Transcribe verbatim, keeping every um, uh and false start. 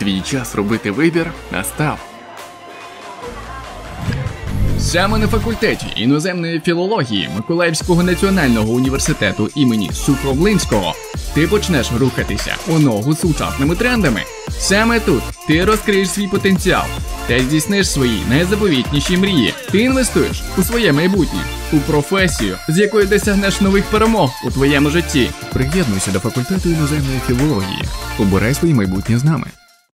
Твій час робити вибір настав. Саме на факультеті іноземної філології Миколаївського національного університету імені Сухомлинського ти почнеш рухатися у ногу з сучасними трендами. Саме тут ти розкриєш свій потенціал та здійсниш свої найзаповітніші мрії. Ти інвестуєш у своє майбутнє, у професію, з якої досягнеш нових перемог у твоєму житті. Приєднуйся до факультету іноземної філології. Обирай своє майбутнє з нами.